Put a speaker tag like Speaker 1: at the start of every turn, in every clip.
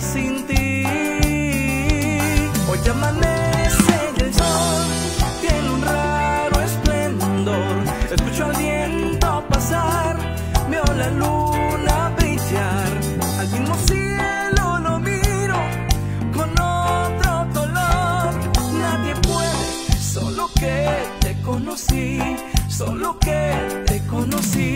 Speaker 1: sin ti. Hoy amanece y el sol tiene un raro esplendor. Escucho al viento pasar, veo la luna brillar. Al mismo cielo lo miro con otro color. Nadie puede, solo que te conocí, solo que te conocí.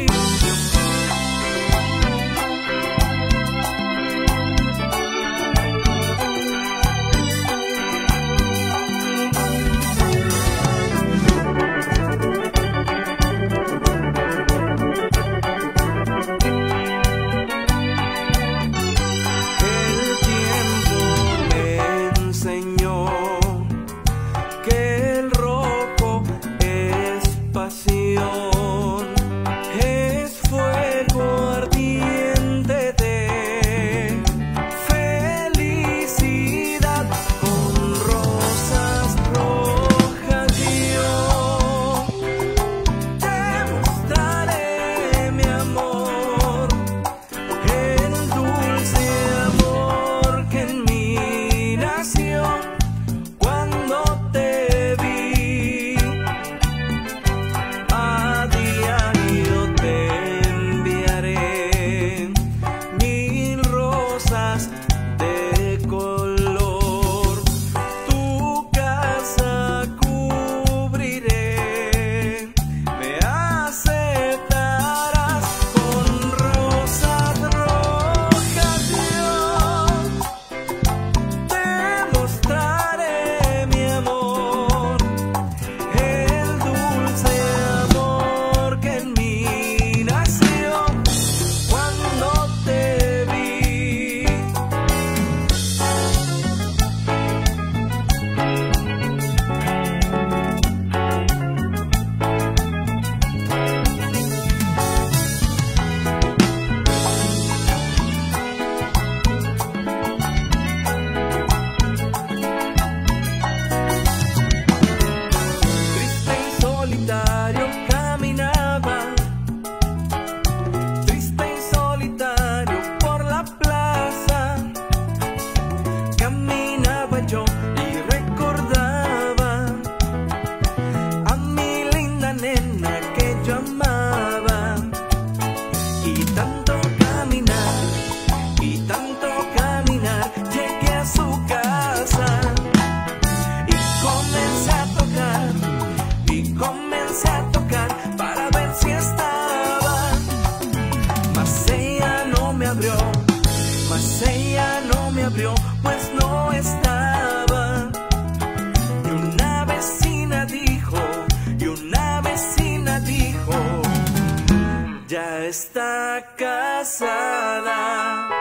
Speaker 2: Pues no estaba. Y una vecina dijo, ya está casada.